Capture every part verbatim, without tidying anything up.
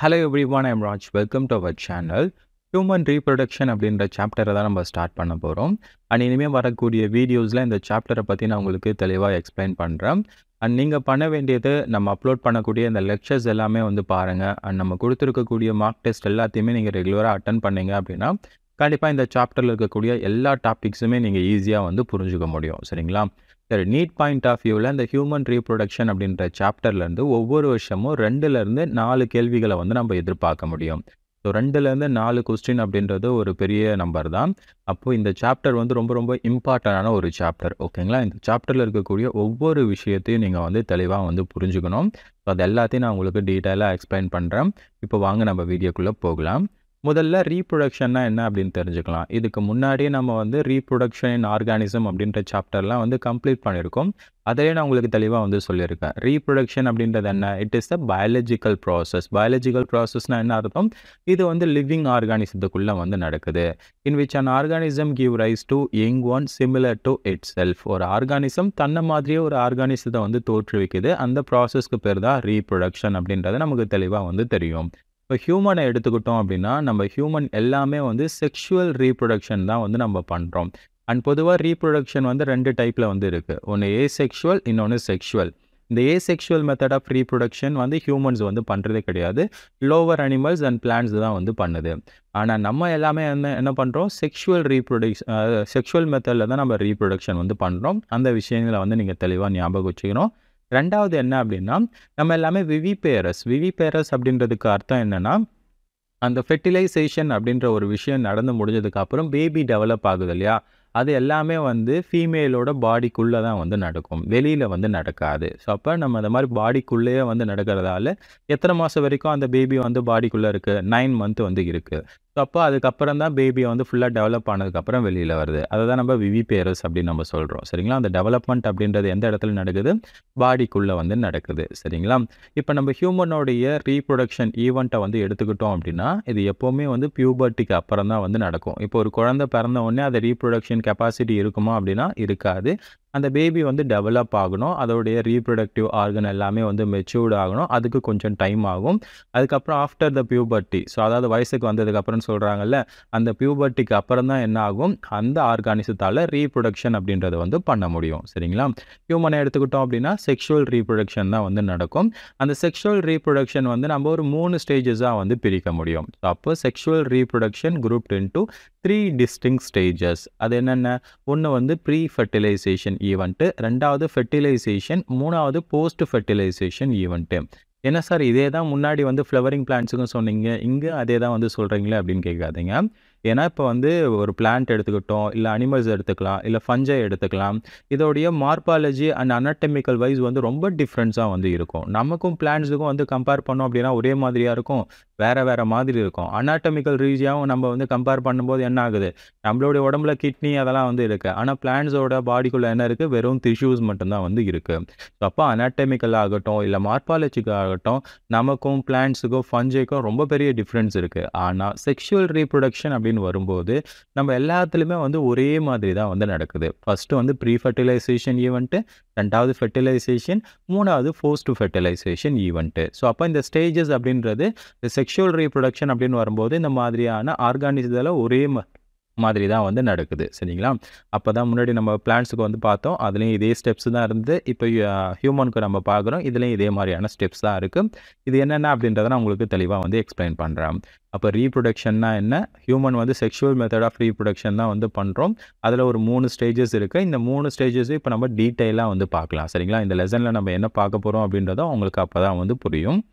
Hello everyone, I'm Raj. Welcome to our channel. Human reproduction அப்படின்ற சாப்டரை தான் நம்ம start பண்ண போகிறோம். அண்ட் இனிமேல் வரக்கூடிய வீடியோஸில் இந்த சாப்டரை பற்றி நான் உங்களுக்கு தெளிவாக எக்ஸ்பிளைன் பண்ணுறேன். அண்ட் நீங்கள் பண்ண வேண்டியது நம்ம அப்லோட் பண்ணக்கூடிய இந்த லெக்சர்ஸ் எல்லாமே வந்து பாருங்கள். அண்ட் நம்ம கொடுத்துருக்கக்கூடிய மார்க் டெஸ்ட் எல்லாத்தையுமே நீங்கள் ரெகுலராக அட்டன் பண்ணீங்க அப்படின்னா கண்டிப்பாக இந்த சாப்டரில் இருக்கக்கூடிய எல்லா டாபிக்ஸுமே நீங்கள் ஈஸியாக வந்து புரிஞ்சுக்க முடியும். சரிங்களா? சரி, நீட் பாயிண்ட் ஆஃப் வியூவில் இந்த ஹியூமன் ரீப்ரொடக்ஷன் அப்படின்ற சாப்டர்லேருந்து ஒவ்வொரு வருஷமும் ரெண்டுலேருந்து நாலு கேள்விகளை வந்து நம்ம எதிர்பார்க்க முடியும். ஸோ ரெண்டுலேருந்து நாலு கொஸ்டின் அப்படின்றது ஒரு பெரிய நம்பர் தான். அப்போது இந்த சாப்டர் வந்து ரொம்ப ரொம்ப இம்பார்ட்டண்டான ஒரு சாப்டர். ஓகேங்களா? இந்த சாப்டரில் இருக்கக்கூடிய ஒவ்வொரு விஷயத்தையும் நீங்கள் வந்து தெளிவாக வந்து புரிஞ்சுக்கணும். ஸோ அது எல்லாத்தையும் நான் உங்களுக்கு டீட்டெயிலாக எக்ஸ்பிளைன் பண்ணுறேன். இப்போ வாங்க நம்ம வீடியோக்குள்ளே போகலாம். முதல்ல ரீப்ரொடக்ஷன்னா என்ன அப்படின்னு தெரிஞ்சுக்கலாம். இதுக்கு முன்னாடியே நம்ம வந்து ரீப்ரொடக்ஷன் இன் ஆர்கானிசம் அப்படின்ற சாப்டர்லாம் வந்து கம்ப்ளீட் பண்ணியிருக்கோம். அதிலே நான் உங்களுக்கு தெளிவாக வந்து சொல்லியிருக்கேன். ரீப்ரொடக்ஷன் அப்படின்றது என்ன? It is the biological process. Biological ப்ராசஸ்னால் என்ன அர்த்தம்? இது வந்து லிவிங் ஆர்கானிசத்துக்குள்ளே வந்து நடக்குது. In which an organism give rise to young one similar to itself. ஒரு ஆர்கானிசம் தன்னை மாதிரியே ஒரு ஆர்கானிசத்தை வந்து தோற்றுவிக்குது. அந்த ப்ராசஸ்க்கு பேர் தான் ரீப்ரொடக்ஷன் அப்படின்றது நமக்கு தெளிவாக வந்து தெரியும். இப்போ ஹியூமனை எடுத்துக்கிட்டோம் அப்படின்னா நம்ம ஹியூமன் எல்லாமே வந்து செக்ஷுவல் ரீப்ரொடக்ஷன் தான் வந்து நம்ம பண்ணுறோம். அண்ட் பொதுவாக ரீப்ரொடக்ஷன் வந்து ரெண்டு டைப்பில் வந்து இருக்குது. ஒன்று ஏ செக்ஷுவல், இன்னொன்று செக்ஷுவல். இந்த asexual method of reproduction வந்து ஹியூமன்ஸ் வந்து பண்ணுறதே கிடையாது. லோவர் அனிமல்ஸ் அண்ட் பிளான்ட்ஸ் தான் வந்து பண்ணுது. ஆனால் நம்ம எல்லாமே என்ன என்ன பண்ணுறோம்? செக்ஷுவல் ரீப்ரொடக்ஷன் செக்ஷுவல் மெத்தடில் தான் நம்ம ரீப்ரொடக்ஷன் வந்து பண்ணுறோம். அந்த விஷயங்களை வந்து நீங்கள் தெளிவாக ஞாபகம் வச்சுக்கணும். ரெண்டாவது என்ன அப்படின்னா நம்ம எல்லாமே விவிபேரஸ். விவிபேரஸ் அப்படின்றதுக்கு அர்த்தம் என்னென்னா அந்த ஃபெர்டிலைசேஷன் அப்படின்ற ஒரு விஷயம் நடந்து முடிஞ்சதுக்கு அப்புறம் பேபி டெவலப் ஆகுது இல்லையா? அது எல்லாமே வந்து ஃபீமேலோட பாடிக்குள்ளே தான் வந்து நடக்கும், வெளியில் வந்து நடக்காது. ஸோ அப்போ நம்ம அந்த மாதிரி பாடிக்குள்ளேயே வந்து நடக்கிறதால எத்தனை மாதம் வரைக்கும் அந்த பேபி வந்து பாடிக்குள்ளே இருக்குது? நைன் மந்த் வந்து இருக்குது. ஸோ அப்போ அதுக்கப்புறம் தான் பேபியை வந்து ஃபுல்லாக டெவலப் ஆனதுக்கப்புறம் வெளியில் வருது. அதை தான் நம்ம விவிபேரஸ் அப்படின்னு நம்ம சொல்கிறோம். சரிங்களா? அந்த டெவலப்மெண்ட் அப்படின்றது எந்த இடத்துல நடக்குது? பாடிக்குள்ளே வந்து நடக்குது. சரிங்களா? இப்போ நம்ம ஹியூமனோடைய ரீப்ரொடக்ஷன் ஈவெண்ட்டை வந்து எடுத்துக்கிட்டோம் அப்படின்னா இது எப்போவுமே வந்து பியூபர்ட்டிக்கு அப்புறம் தான் வந்து நடக்கும். இப்போ ஒரு குழந்தை பிறந்த உடனே அது ரீப்ரொடக்ஷன் கெப்பாசிட்டி இருக்குமா அப்படின்னா இருக்காது. அந்த பேபி வந்து டெவலப் ஆகணும். அதோடைய ரீப்ரொடக்டிவ் ஆர்கன் எல்லாமே வந்து மெச்சூர்ட் ஆகணும். அதுக்கு கொஞ்சம் டைம் ஆகும். அதுக்கப்புறம் ஆஃப்டர் த பியூபர்ட்டி, ஸோ அதாவது வயசுக்கு வந்ததுக்கப்புறம் சொல்கிறாங்கல்ல, அந்த பியூபர்ட்டிக்கு அப்புறம் தான் என்ன ஆகும்? அந்த ஆர்கானிசத்தால் ரீப்ரொடக்ஷன் அப்படின்றத வந்து பண்ண முடியும். சரிங்களா? ஹியூமனை எடுத்துக்கிட்டோம் அப்படின்னா செக்ஷுவல் ரீப்ரொடக்ஷன் தான் வந்து நடக்கும். அந்த செக்ஷுவல் ரீப்ரொடக்ஷன் வந்து நம்ம ஒரு மூணு ஸ்டேஜஸாக வந்து பிரிக்க முடியும். ஸோ அப்போ sexual reproduction grouped into three distinct stages. அது என்னென்ன? ஒன்று வந்து ப்ரீ ஃபெர்டிலைசேஷன் ஈவெண்ட்டு, ரெண்டாவது ஃபெர்டிலைசேஷன், மூணாவது போஸ்ட் ஃபெர்டிலைசேஷன் ஈவெண்ட்டு. என்ன சார் இதே தான் முன்னாடி வந்து ஃப்ளவரிங் பிளான்ட்ஸுக்கும் சொன்னீங்க, இங்கே அதே தான் வந்து சொல்கிறீங்களே அப்படின்னு கேட்காதீங்க. ஏன்னா இப்போ வந்து ஒரு பிளான்ட் எடுத்துக்கிட்டோம், இல்லை அனிமல்ஸ் எடுத்துக்கலாம், இல்லை ஃபஞ்சை எடுத்துக்கலாம். இதோடைய மார்பாலஜி அண்ட் அனாட்டமிக்கல் வைஸ் வந்து ரொம்ப டிஃப்ரென்ஸாக வந்து இருக்கும். நமக்கும் பிளான்ட்ஸுக்கும் வந்து கம்பேர் பண்ணோம் அப்படின்னா ஒரே மாதிரியாக இருக்கும், வேறு வேறு மாதிரி இருக்கும். அனாட்டமிக்கல் ரீதியாகவும் நம்ம வந்து கம்பேர் பண்ணும்போது என்ன ஆகுது? நம்மளுடைய உடம்புல கிட்னி அதெல்லாம் வந்து இருக்குது. ஆனால் பிளான்ட்ஸோட பாடிக்குள்ளே என்ன இருக்குது? வெறும் டிஷ்யூஸ் மட்டும்தான் வந்து இருக்குது. ஸோ அப்போ அனாட்டமிக்கல் ஆகட்டும் இல்லை மார்பாலஜிக்கு ஆகட்டும் நமக்கும் பிளான்ட்ஸுக்கும் ஃபஞ்சைக்கும் ரொம்ப பெரிய டிஃப்ரென்ஸ் இருக்குது. ஆனால் செக்ஷுவல் ரீப்ரொடக்ஷன் அப்படின்னு வரும்போது நம்ம எல்லாத்துலேயுமே வந்து ஒரே மாதிரி தான் வந்து நடக்குது. ஃபஸ்ட்டு வந்து ப்ரீ ஃபெர்டிலைசேஷன் ஈவெண்ட்டு, ரெண்டாவது ஃபெர்டிலைசேஷன், மூணாவது போஸ்ட் ஃபெர்டிலைசேஷன் ஈவெண்ட்டு. ஸோ அப்போ இந்த ஸ்டேஜஸ் அப்படின்றது செக்ஷுவல் ரீப்ரொடக்ஷன் அப்படின்னு வரும்போது இந்த மாதிரியான ஆர்கானிசத்தில் ஒரே மாதிரி தான் வந்து நடக்குது. சரிங்களா? அப்போ தான் முன்னாடி நம்ம பிளான்ட்ஸுக்கு வந்து பார்த்தோம், அதுலேயும் இதே ஸ்டெப்ஸ் தான் இருந்து இப்போ ஹியூமனுக்கு நம்ம பார்க்குறோம், இதுலேயும் இதே மாதிரியான ஸ்டெப்ஸ் தான் இருக்குது. இது என்னென்ன அப்படின்றத நான் உங்களுக்கு தெளிவாக வந்து எக்ஸ்பிளைன் பண்ணுறேன். அப்போ ரீப்ரொடக்ஷன்னா என்ன? ஹியூமன் வந்து செக்ஷுவல் மெத்தட் ஆஃப் ரீப்ரொடக்ஷன் தான் வந்து பண்ணுறோம். அதில் ஒரு மூணு ஸ்டேஜஸ் இருக்குது. இந்த மூணு ஸ்டேஜஸும் இப்போ நம்ம டீட்டெயிலாக வந்து பார்க்கலாம். சரிங்களா? இந்த லெசனில் நம்ம என்ன பார்க்க போகிறோம் அப்படின்றதும் உங்களுக்கு அப்போ தான் வந்து புரியும்.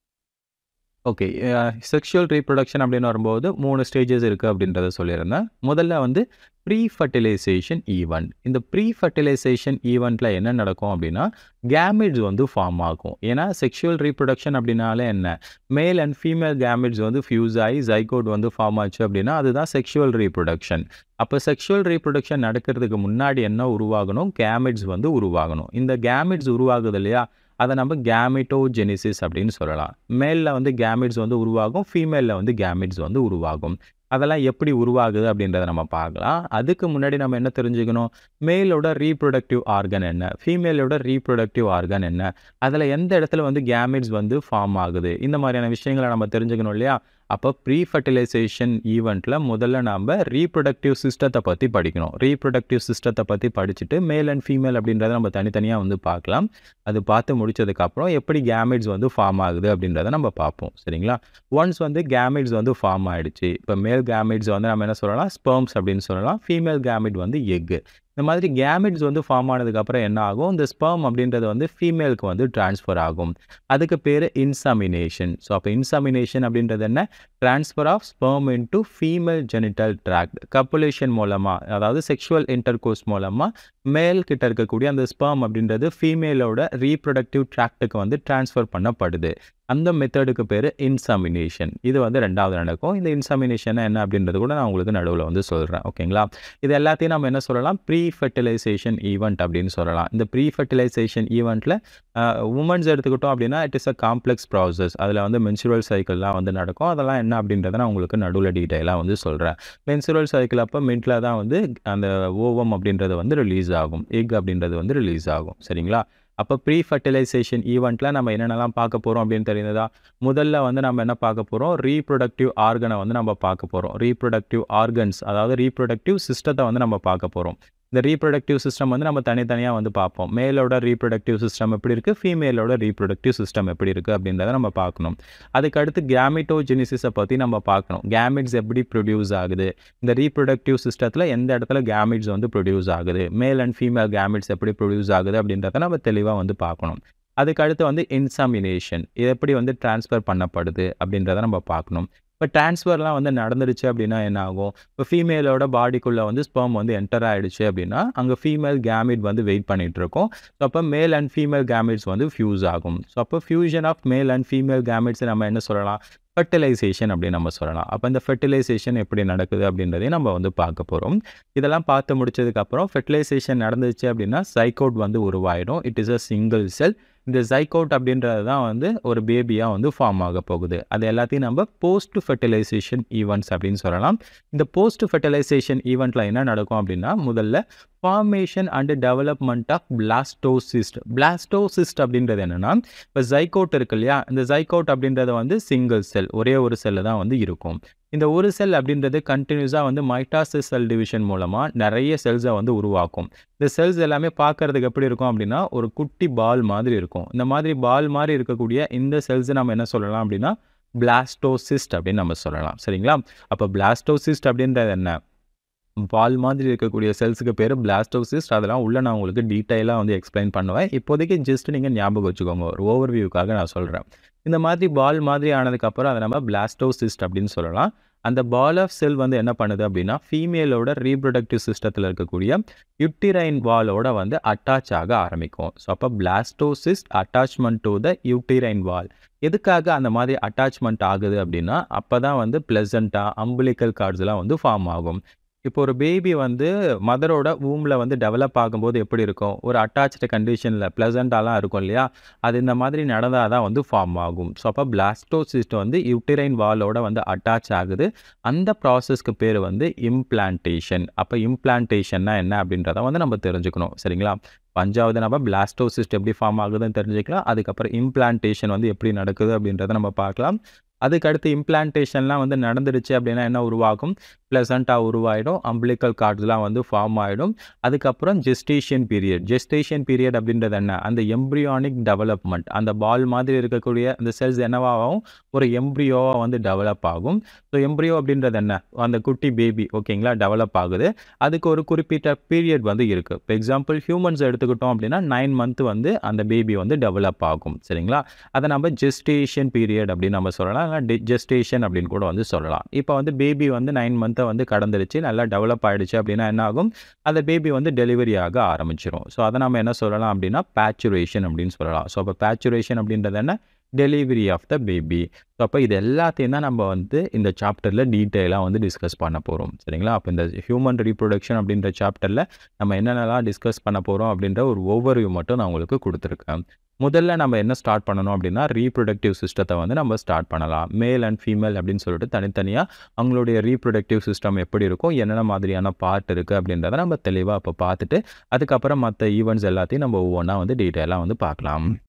ஓகே, செக்ஷுவல் ரீப்ரொடக்ஷன் அப்படின்னு வரும்போது மூணு ஸ்டேஜஸ் இருக்குது அப்படின்றத சொல்லியிருந்தேன். முதல்ல வந்து ப்ரீ ஃபெர்டிலைசேஷன் ஈவெண்ட். இந்த ப்ரீ ஃபெர்டிலைசேஷன் ஈவெண்ட்டில் என்ன நடக்கும் அப்படின்னா கேமிட்ஸ் வந்து ஃபார்ம் ஆகும். ஏன்னா செக்ஷுவல் ரீப்ரொடக்ஷன் அப்படின்னாலே என்ன? மேல் அண்ட் ஃபீமேல் கேமிட்ஸ் வந்து ஃபியூஸ் ஆகி ஜைகோட் வந்து ஃபார்ம் ஆச்சு அப்படின்னா அதுதான் செக்ஷுவல் ரீப்ரொடக்ஷன். அப்போ செக்ஷுவல் ரீப்ரொடக்ஷன் நடக்கிறதுக்கு முன்னாடி என்ன உருவாகணும்? கேமிட்ஸ் வந்து உருவாகணும். இந்த கேமிட்ஸ் உருவாகுது இல்லையா? அதை நம்ம கேமிட்டோஜெனிசிஸ் அப்படின்னு சொல்லலாம். மேலில் வந்து கேமிட்ஸ் வந்து உருவாகும், ஃபீமேலில் வந்து கேமிட்ஸ் வந்து உருவாகும். அதெல்லாம் எப்படி உருவாகுது அப்படின்றத நம்ம பார்க்கலாம். அதுக்கு முன்னாடி நம்ம என்ன தெரிஞ்சுக்கணும், மேலோட ரீப்ரொடக்டிவ் ஆர்கன் என்ன, ஃபீமேலோட ரீப்ரொடக்டிவ் ஆர்கன் என்ன, அதில் எந்த இடத்துல வந்து கேமிட்ஸ் வந்து ஃபார்ம் ஆகுது, இந்த மாதிரியான விஷயங்களை நம்ம தெரிஞ்சுக்கணும் இல்லையா. அப்போ ப்ரீ ஃபர்டிலைசேஷன் ஈவெண்ட்டில் முதல்ல நம்ம ரீப்ரொடக்டிவ் சிஸ்டத்தை பற்றி படிக்கணும். ரீப்ரொடக்டிவ் சிஸ்டத்தை பற்றி படிச்சுட்டு மேல் அண்ட் ஃபீமேல் அப்படின்றத நம்ம தனித்தனியாக வந்து பார்க்கலாம். அது பார்த்து முடிச்சதுக்கப்புறம் எப்படி கேமிட்ஸ் வந்து ஃபார்ம் ஆகுது அப்படின்றத நம்ம பார்ப்போம். சரிங்களா. ஒன்ஸ் வந்து கேமிட்ஸ் வந்து ஃபார்ம் ஆகிடுச்சு, இப்போ மேல் கேமிட்ஸ் வந்து நம்ம என்ன சொல்லலாம், ஸ்பெர்ம்ஸ் அப்படின்னு சொல்லலாம். ஃபீமேல் கேமிட் வந்து எக்கு. இந்த மாதிரி கேமிட்ஸ் வந்து ஃபார்ம் ஆனதுக்கப்புறம் என்ன ஆகும், இந்த ஸ்பெர்ம் அப்படின்றது வந்து ஃபீமேலுக்கு வந்து ட்ரான்ஸ்ஃபர் ஆகும். அதுக்கு பேர் இன்சமினேஷன். ஸோ அப்போ இன்சமினேஷன் அப்படின்றது என்ன, transfer of sperm into female genital tract. Copulation மூலமாக, அதாவது செக்ஷுவல் இன்டர்கோர்ஸ் மூலமாக மேல் கிட்ட இருக்கக்கூடிய அந்த ஸ்பெர்ம் அப்படின்றது ஃபீமேலோட ரீப்ரொடக்டிவ் ட்ராக்டுக்கு வந்து ட்ரான்ஸ்ஃபர் பண்ணப்படுது. அந்த மெத்தடுக்கு பேர் இன்சமினேஷன். இது வந்து ரெண்டாவது நடக்கும். இந்த இன்சமினேஷன் என்ன அப்படின்றது கூட நான் உங்களுக்கு நடுவில் வந்து சொல்கிறேன். ஓகேங்களா. இது எல்லாத்தையும் நம்ம என்ன சொல்லலாம், ப்ரீ ஃபர்டிலைசேஷன் ஈவெண்ட் அப்படின்னு சொல்லலாம். இந்த ப்ரீ ஃபர்டிலைசேஷன் ஈவெண்ட்டில் உமன்ஸ் எடுத்துக்கிட்டோம் அப்படின்னா it is a complex process. அதில் வந்து மென்சுரல் சைக்கிள்லாம் வந்து நடக்கும். அதெல்லாம் என்ன அப்படின்றத நான் உங்களுக்கு நடுவில் டீட்டெயிலாக வந்து சொல்கிறேன். மென்சுரல் சைக்கிள் அப்போ மின்ட்டில் தான் வந்து அந்த ஓவம் அப்படின்றது வந்து ரிலீஸ் ஆகும், எக் அப்படின்றது வந்து ரிலீஸ் ஆகும். சரிங்களா. அப்போ ப்ரீ ஃபர்டிலைசேஷன் ஈவெண்ட்டில் நம்ம என்னென்னலாம் பார்க்க போகிறோம் அப்படின்னு தெரியுதா. முதல்ல வந்து நம்ம என்ன பார்க்க போகிறோம், ரீப்ரொடக்டிவ் ஆர்கனை வந்து நம்ம பார்க்க போகிறோம். ரீப்ரொடக்டிவ் ஆர்கன்ஸ், அதாவது ரீப்ரொடக்டிவ் சிஸ்டத்தை வந்து நம்ம பார்க்க போகிறோம். இந்த ரீப்ரொடக்டிவ் சிஸ்டம் வந்து நம்ம தனித்தனியாக வந்து பார்ப்போம். மேலோட ரீப்ரொடக்டிவ் சிஸ்டம் எப்படி இருக்குது, ஃபீமேலோட ரீப்ரொடக்டிவ் சிஸ்டம் எப்படி இருக்குது அப்படின்றத நம்ம பார்க்கணும். அதுக்கடுத்து கேமிட்டோஜெனிசிஸை பற்றி நம்ம பார்க்கணும். கேமிட்ஸ் எப்படி ப்ரொடியூஸ் ஆகுது, இந்த ரீப்ரொடக்டிவ் சிஸ்டத்தில் எந்த இடத்துல கேமிட்ஸ் வந்து ப்ரொடியூஸ் ஆகுது, மேல் அண்ட் ஃபீமேல் கேமிட்ஸ் எப்படி ப்ரொடியூஸ் ஆகுது அப்படின்றத நம்ம தெளிவாக வந்து பார்க்கணும். அதுக்கடுத்து வந்து இன்சமினேஷன், இது எப்படி வந்து ட்ரான்ஸ்ஃபர் பண்ணப்படுது அப்படின்றத நம்ம பார்க்கணும். இப்போ ட்ரான்ஸ்ஃபர்லாம் வந்து நடந்துடுச்சு அப்படின்னா என்ன ஆகும், இப்போ ஃபீமேலோட பாடிக்குள்ளே வந்து ஸ்பெர்ம் வந்து என்டர் ஆகிடுச்சு அப்படின்னா அங்கே ஃபீமேல் கேமிட் வந்து வெயிட் பண்ணிகிட்டு இருக்கோம். ஸோ அப்போ மேல் அண்ட் ஃபீமேல் கேமிட்ஸ் வந்து ஃபியூஸ் ஆகும். ஸோ அப்போ fusion of male and female gametes நம்ம என்ன சொல்லலாம், ஃபர்டிலைசேஷன் அப்படின்னு நம்ம சொல்லலாம். அப்போ இந்த ஃபர்டிலைசேஷன் எப்படி நடக்குது அப்படின்றதையும் நம்ம வந்து பார்க்க போகிறோம். இதெல்லாம் பார்த்து முடிச்சதுக்கப்புறம் ஃபர்டிலைசேஷன் நடந்துச்சு அப்படின்னா சைகோட் வந்து உருவாயிடும். It is a single cell. இந்த சைகோட் அப்படின்றது தான் வந்து ஒரு பேபியாக வந்து ஃபார்ம் ஆக போகுது. அது எல்லாத்தையும் நம்ம போஸ்ட் ஃபர்டிலைசேஷன் ஈவெண்ட்ஸ் அப்படின்னு சொல்லலாம். இந்த போஸ்ட் ஃபர்டிலைசேஷன் ஈவெண்ட்டில் என்ன நடக்கும் அப்படின்னா, முதல்ல formation and development of blastocyst. Blastocyst அப்படின்றது என்னென்னா, இப்போ சைகோட் இருக்கு இல்லையா, இந்த சைகோட் அப்படின்றது வந்து சிங்கிள் செல், ஒரே ஒரு செல்லு தான் வந்து இருக்கும். இந்த ஒரு செல் அப்படின்றது கண்டினியூஸாக வந்து மைட்டாசிஸ் செல் டிவிஷன் மூலமாக நிறைய செல்ஸை வந்து உருவாக்கும். இந்த செல்ஸ் எல்லாமே பார்க்கறதுக்கு எப்படி இருக்கும் அப்படின்னா, ஒரு குட்டி பால் மாதிரி இருக்கும். இந்த மாதிரி பால் மாதிரி இருக்கக்கூடிய இந்த செல்ஸை நம்ம என்ன சொல்லலாம் அப்படின்னா, பிளாஸ்டோசிஸ்ட் அப்படின்னு நம்ம சொல்லலாம். சரிங்களா. அப்போ பிளாஸ்டோசிஸ்ட் அப்படின்றது என்ன, பால் மாதிரி இருக்கக்கூடிய செல்ஸுக்கு பேர் பிளாஸ்டோசிஸ்ட். அதெல்லாம் உள்ள நான் உங்களுக்கு டீட்டெயிலாக வந்து எக்ஸ்பிளைன் பண்ணுவேன். இப்போதைக்கு ஜஸ்ட் நீங்கள் ஞாபகம் வச்சுக்கோங்க, ஒரு ஓவர்வியூக்காக நான் சொல்கிறேன். இந்த மாதிரி பால் மாதிரி ஆனதுக்கப்புறம் அதை நம்ம பிளாஸ்டோசிஸ்ட் அப்படின்னு சொல்லலாம். அந்த பால் ஆஃப் செல் வந்து என்ன பண்ணுது அப்படின்னா, ஃபீமேலோட ரீப்ரொடக்டிவ் சிஸ்டத்தில் இருக்கக்கூடிய யூட்டிரைன் வாலோட வந்து அட்டாச் ஆக ஆரம்பிக்கும். ஸோ அப்போ blastocyst attachment to the uterine wall. எதுக்காக அந்த மாதிரி அட்டாச்மெண்ட் ஆகுது அப்படின்னா, அப்போ தான் வந்து பிளசண்டா அம்பிளிக்கல் கார்ட்ஸ்லாம் வந்து ஃபார்ம் ஆகும். இப்போ ஒரு பேபி வந்து மதரோட வூமில் வந்து டெவலப் ஆகும்போது எப்படி இருக்கும், ஒரு அட்டாச்சு கண்டிஷனில் ப்ளசண்ட்டாலாம் இருக்கும் இல்லையா, அது இந்த மாதிரி நடந்தால் தான் வந்து ஃபார்ம் ஆகும். ஸோ அப்போ பிளாஸ்டோசிஸ்ட் வந்து யூட்டிரைன் வாலோட வந்து அட்டாச் ஆகுது. அந்த ப்ராசஸ்க்கு பேர் வந்து இம்ப்ளான்டேஷன். அப்போ இம்ப்ளான்டேஷன்னா என்ன அப்படின்றத வந்து நம்ம தெரிஞ்சுக்கணும். சரிங்களா. அஞ்சாவது நம்ம பிளாஸ்டோசிஸ்ட் எப்படி ஃபார்ம் ஆகுதுன்னு தெரிஞ்சுக்கலாம். அதுக்கப்புறம் இம்ப்ளான்டேஷன் வந்து எப்படி நடக்குது அப்படின்றத நம்ம பார்க்கலாம். அதுக்கடுத்து இம்ப்ளான்டேஷன்லாம் வந்து நடந்துடுச்சு அப்படின்னா என்ன உருவாகும், பிளசண்டா உருவாயிடும், அம்பிளிக்கல் கார்ட்ஸ்லாம் வந்து ஃபார்ம் ஆகிடும். அதுக்கப்புறம் ஜெஸ்டேஷன் பீரியட். ஜெஸ்டேஷன் பீரியட் அப்படின்றது என்ன, அந்த எம்ப்ரியானிக் டெவலப்மெண்ட். அந்த பால் மாதிரி இருக்கக்கூடிய அந்த செல்ஸ் என்னவாகும், ஒரு எம்ப்ரியோவாக வந்து டெவலப் ஆகும். ஸோ எம்ப்ரியோ அப்படின்றது என்ன, அந்த குட்டி பேபி. ஓகேங்களா, டெவலப் ஆகுது. அதுக்கு ஒரு குறிப்பிட்ட பீரியட் வந்து இருக்குது. இப்போ எக்ஸாம்பிள் ஹியூமன்ஸ் எடுத்துக்கிட்டோம் அப்படின்னா நைன் மந்த் வந்து அந்த பேபி வந்து டெவலப் ஆகும். சரிங்களா. அதை நம்ம ஜெஸ்டேஷன் பீரியட் அப்படின்னு நம்ம சொல்லலாம், ஜெஸ்டேஷன் அப்படின்னு கூட வந்து சொல்லலாம். இப்போ வந்து பேபி வந்து நைன் மந்த்தை வந்து கடந்துருச்சு, நல்லா டெவலப் ஆகிடுச்சு அப்படின்னா என்ன ஆகும், அந்த பேபி வந்து டெலிவரி ஆக ஆரம்பிச்சிடும். ஸோ அதை நம்ம என்ன சொல்லலாம் அப்படின்னா பேச்சுரேஷன் அப்படின்னு சொல்லலாம். ஸோ அப்போ பேச்சுரேஷன் அப்படின்றது என்ன, delivery of the baby. So அப்போ இது எல்லாத்தையும் தான் நம்ம வந்து இந்த சாப்டரில் டீட்டெயிலாக வந்து டிஸ்கஸ் பண்ண போகிறோம். சரிங்களா. அப்போ இந்த ஹியூமன் ரீப்ரொடக்ஷன் அப்படின்ற சாப்டரில் நம்ம என்னென்னலாம் டிஸ்கஸ் பண்ண போகிறோம் அப்படின்ற ஒரு ஓவர்வியூ மட்டும் நான் உங்களுக்கு கொடுத்துருக்கேன். முதல்ல நம்ம என்ன ஸ்டார்ட் பண்ணணும் அப்படின்னா ரீப்ரொடக்டிவ் சிஸ்டத்தை வந்து நம்ம ஸ்டார்ட் பண்ணலாம். மேல் அண்ட் ஃபீமேல் அப்படின்னு சொல்லிட்டு தனித்தனியாக அவங்களுடைய ரீப்ரொடக்டிவ் சிஸ்டம் எப்படி இருக்கும், என்னென்ன மாதிரியான பார்ட் இருக்குது அப்படின்றத நம்ம தெளிவாக இப்போ பார்த்துட்டு அதுக்கப்புறம் மற்ற ஈவெண்ட்ஸ் எல்லாத்தையும் நம்ம ஒவ்வொன்றா வந்து டீட்டெயிலாக வந்து பார்க்கலாம்.